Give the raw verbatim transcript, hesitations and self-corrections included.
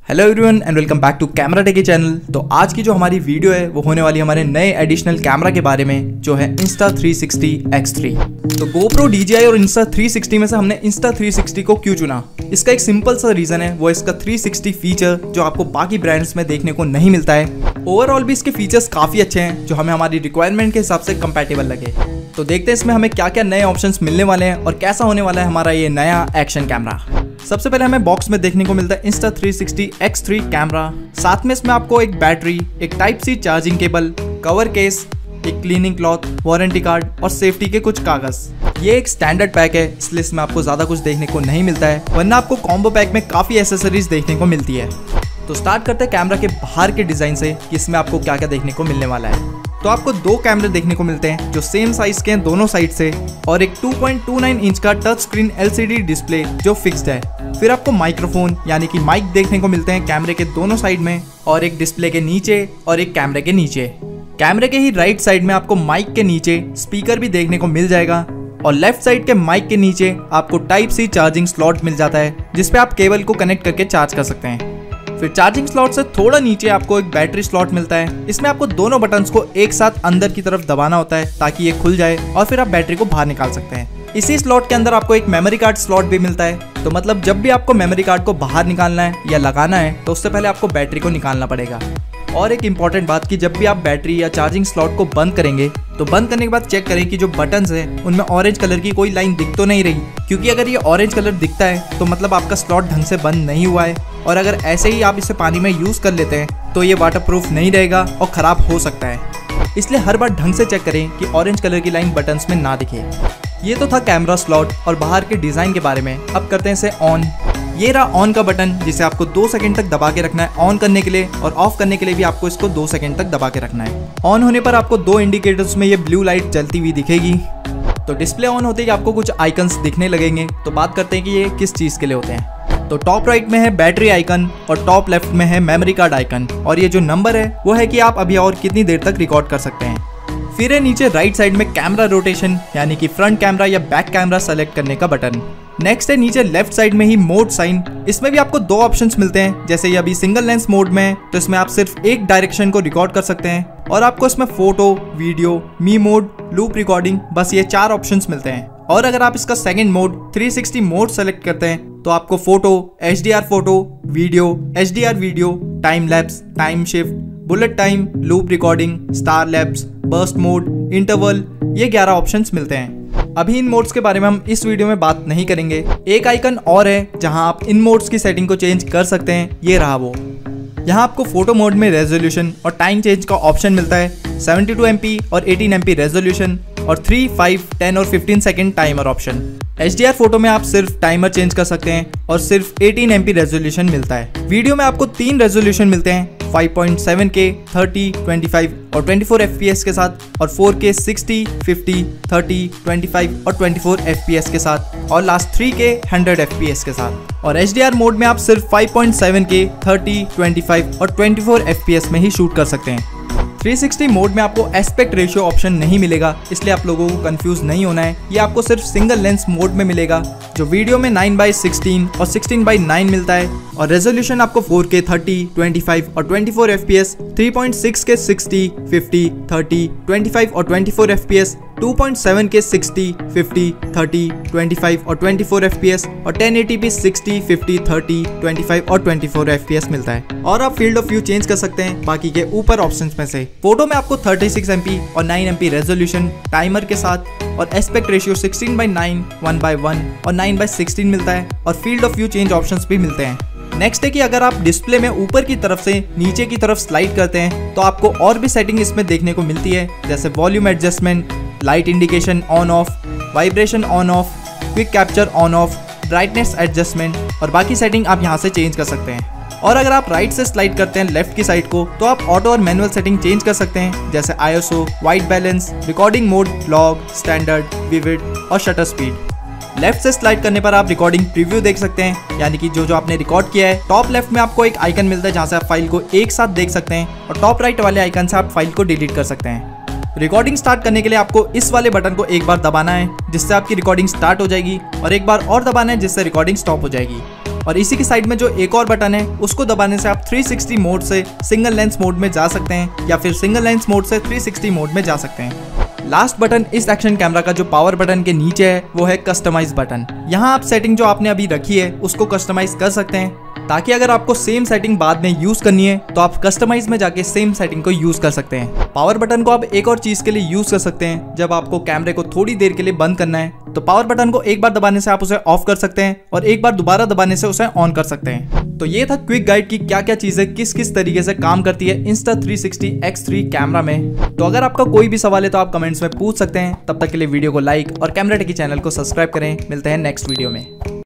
Hello everyone and welcome back to camera techie channel. तो आज की जो हमारी वीडियो है वो होने वाली हमारे नए एडिशनल कैमरा के बारे में जो है Insta three sixty X three. तो GoPro डी जे आई और इंस्टा थ्री सिक्सटी में से हमने इंस्टा थ्री सिक्सटी को क्यों चुना? इसका एक सिंपल सा रीजन है, वो इसका थ्री सिक्सटी फीचर जो आपको बाकी ब्रांड्स में देखने को नहीं मिलता है। ओवरऑल भी इसके फीचर्स काफी अच्छे हैं जो हमें हमारी रिक्वायरमेंट के हिसाब से कंपैटिबल लगे। तो देखते हैं इसमें हमें क्या क्या नए ऑप्शंस मिलने वाले हैं और कैसा होने वाला है हमारा ये नया एक्शन कैमरा। सबसे पहले हमें बॉक्स में देखने को मिलता है Insta three sixty X three camera. साथ में इसमें आपको एक बैटरी, एक type C charging cable, cover case, एक क्लीनिंग क्लॉथ, वारंटी कार्ड और सेफ्टी के कुछ कागज। ये एक स्टैंडर्ड पैक है इसलिए इसमें आपको ज्यादा कुछ देखने को नहीं मिलता है, वरना आपको कॉम्बो पैक में काफी एसेसरीज देखने को मिलती है। तो स्टार्ट करते हैं कैमरा के बाहर के डिजाइन से कि इसमें आपको क्या क्या देखने को मिलने वाला है। तो आपको दो कैमरे देखने को मिलते हैं जो सेम साइज के हैं दोनों साइड से, और एक two point two nine inch का touch screen L C D display जो फिक्स्ड है। फिर आपको माइक्रोफोन यानी कि माइक देखने को मिलते हैं कैमरे के दोनों साइड में, और एक डिस्प्ले के नीचे और एक कैमरे के नीचे। कैमरे के ही राइट साइड में आपको माइक के नीचे स्पीकर भी देखने को मिल जाएगा, और लेफ्ट साइड के माइक के नीचे आपको टाइप सी चार्जिंग स्लॉट मिल जाता है जिसपे आप केबल को कनेक्ट करके चार्ज कर सकते हैं। फिर चार्जिंग स्लॉट से थोड़ा नीचे आपको एक बैटरी स्लॉट मिलता है। इसमें आपको दोनों बटन्स को एक साथ अंदर की तरफ दबाना होता है ताकि ये खुल जाए और फिर आप बैटरी को बाहर निकाल सकते हैं। इसी स्लॉट के अंदर आपको एक मेमोरी कार्ड स्लॉट भी मिलता है। तो मतलब जब भी आपको मेमोरी कार्ड को बाहर निकालना है या लगाना है तो उससे पहले आपको बैटरी को निकालना पड़ेगा। और एक इम्पॉर्टेंट बात कि जब भी आप बैटरी या चार्जिंग स्लॉट को बंद करेंगे तो बंद करने के बाद चेक करें कि जो बटन्स हैं उनमें ऑरेंज कलर की कोई लाइन दिख तो नहीं रही, क्योंकि अगर ये ऑरेंज कलर दिखता है तो मतलब आपका स्लॉट ढंग से बंद नहीं हुआ है, और अगर ऐसे ही आप इसे पानी में यूज़ कर लेते हैं तो ये वाटरप्रूफ नहीं रहेगा और ख़राब हो सकता है। इसलिए हर बार ढंग से चेक करें कि ऑरेंज कलर की लाइन बटन्स में ना दिखे। ये तो था कैमरा स्लॉट और बाहर के डिज़ाइन के बारे में। अब करते हैं इसे ऑन। ये रहा ऑन का बटन जिसे आपको दो सेकंड तक दबा के रखना है ऑन करने के लिए, और ऑफ करने के लिए भी आपको इसको दो सेकंड तक दबा के रखना है। ऑन होने पर आपको दो इंडिकेटर्स में ये ब्लू लाइट जलती हुई दिखेगी। तो डिस्प्ले ऑन होते ही आपको कुछ आइकन्स दिखने लगेंगे। तो बात करते हैं कि ये किस चीज़ के लिए होते हैं। तो टॉप राइट में है बैटरी आइकन और टॉप लेफ्ट में है मेमोरी कार्ड आइकन, और ये जो नंबर है वो है कि आप अभी और कितनी देर तक रिकॉर्ड कर सकते हैं। फिर है नीचे राइट साइड में कैमरा रोटेशन यानी कि फ्रंट कैमरा या बैक कैमरा सेलेक्ट करने का बटन। नेक्स्ट है नीचे लेफ्ट साइड में ही मोड साइन। इसमें भी आपको दो ऑप्शंस मिलते हैं। जैसे ये अभी सिंगल लेंस मोड में है तो इसमें आप सिर्फ एक डायरेक्शन को रिकॉर्ड कर सकते हैं, और आपको इसमें photo, video, me mode, loop recording, बस ये चार ऑप्शंस मिलते हैं। और अगर आप इसका second mode three sixty mode select करते हैं तो आपको photo, H D R photo, video, H D R video, time lapse, time shift, bullet time, loop recording, star lapse, burst mode, interval, ये ग्यारह ऑप्शंस मिलते हैं। अभी इन मोड्स के बारे में हम इस वीडियो में बात नहीं करेंगे। एक आइकन और है जहां आप इन मोड्स की सेटिंग को चेंज कर सकते हैं, ये रहा वो। यहाँ आपको फोटो मोड में रेजोल्यूशन और टाइम चेंज का ऑप्शन मिलता है, सेवेंटी टू एम पी और एटीन एम पी रेजोल्यूशन, और थ्री, फाइव, टेन और fifteen second timer option. H D R photo में आप सिर्फ टाइमर चेंज कर सकते हैं और सिर्फ एटीन एम पी रेजोल्यूशन मिलता है। वीडियो में आपको तीन रेजोल्यूशन मिलते हैं, five point seven K, thirty, twenty five और twenty four F P S के साथ, और four K, sixty, fifty, thirty, twenty five और twenty four F P S के साथ, और last three K, hundred F P S के साथ। और एच डी आर मोड में आप सिर्फ five point seven K, thirty, twenty five और twenty four F P S में ही शूट कर सकते हैं। थ्री सिक्सटी मोड में आपको एस्पेक्ट रेशियो ऑप्शन नहीं मिलेगा, इसलिए आप लोगों को कंफ्यूज नहीं होना है। ये आपको सिर्फ सिंगल लेंस मोड में मिलेगा, जो वीडियो में नाइन बाई सिक्सटीन और सिक्सटीन बाई नाइन मिलता है, और रेजोल्यूशन आपको four K, thirty, twenty five और twenty four F P S, three point six K, sixty, fifty, thirty, twenty five और twenty four F P S, two point seven K, sixty, fifty, thirty, twenty five और twenty four F P S, और ten eighty P sixty, fifty, thirty, twenty five और twenty four F P S मिलता है। और आप field of view change कर सकते हैं बाकी के ऊपर ऑप्शंस में से। फोटो में आपको थर्टी सिक्स एम पी और nine M P resolution timer के साथ, और aspect ratio sixteen by nine, one by one और नाइन बाई सिक्सटीन मिलता है, और field of view change options भी मिलते हैं। नेक्स्ट है कि अगर आप डिस्प्ले में ऊपर की तरफ से नीचे की तरफ स्लाइड करते हैं तो आपको और भी सेटिंग इसमें देखने को मिलती है, जैसे volume adjustment, light indication on off, vibration on off, quick capture on off, brightness adjustment, और बाकी सेटिंग आप यहाँ से चेंज कर सकते हैं। और अगर आप राइट से स्लाइड करते हैं लेफ्ट की साइड को तो आप ऑटो और मैनुअल सेटिंग चेंज कर सकते हैं, जैसे I S O, white balance, recording mode, vlog, standard, vivid और शटर स्पीड। लेफ्ट से स्लाइड करने पर आप रिकॉर्डिंग प्रीव्यू देख सकते हैं, यानी कि जो जो आपने रिकॉर्ड किया है। टॉप लेफ्ट में आपको एक आइकन मिलता है जहां से आप फाइल को एक साथ देख सकते हैं, और टॉप राइट वाले आइकन से आप फाइल को डिलीट कर सकते हैं। रिकॉर्डिंग स्टार्ट करने के लिए आपको इस वाले बटन को एक बार दबाना है जिससे आपकी रिकॉर्डिंग स्टार्ट हो जाएगी, और एक बार और दबाना है जिससे रिकॉर्डिंग स्टॉप हो जाएगी। और इसी की साइड में जो एक और बटन है उसको दबाने से आप थ्री सिक्सटी मोड से सिंगल लेंस मोड में जा सकते हैं या फिर सिंगल लेंस मोड से थ्री सिक्सटी मोड में जा सकते हैं। लास्ट बटन इस एक्शन कैमरा का जो पावर बटन के नीचे है वो है कस्टमाइज बटन। यहाँ आप सेटिंग जो आपने अभी रखी है उसको कस्टमाइज कर सकते हैं, ताकि अगर आपको सेम सेटिंग बाद में यूज करनी है तो आप कस्टमाइज में जाके सेम सेटिंग को यूज कर सकते हैं। पावर बटन को आप एक और चीज के लिए यूज कर सकते हैं, जब आपको कैमरे को थोड़ी देर के लिए बंद करना है तो पावर बटन को एक बार दबाने से आप उसे ऑफ कर सकते हैं और एक बार दोबारा दबाने से उसे ऑन कर सकते हैं। तो ये था क्विक गाइड की क्या क्या चीजें किस किस तरीके से काम करती है Insta three sixty X three camera में। तो अगर आपका कोई भी सवाल है तो आप कमेंट्स में पूछ सकते हैं। तब तक के लिए वीडियो को लाइक और कैमरा टेकी चैनल को सब्सक्राइब करें। मिलते हैं नेक्स्ट वीडियो में।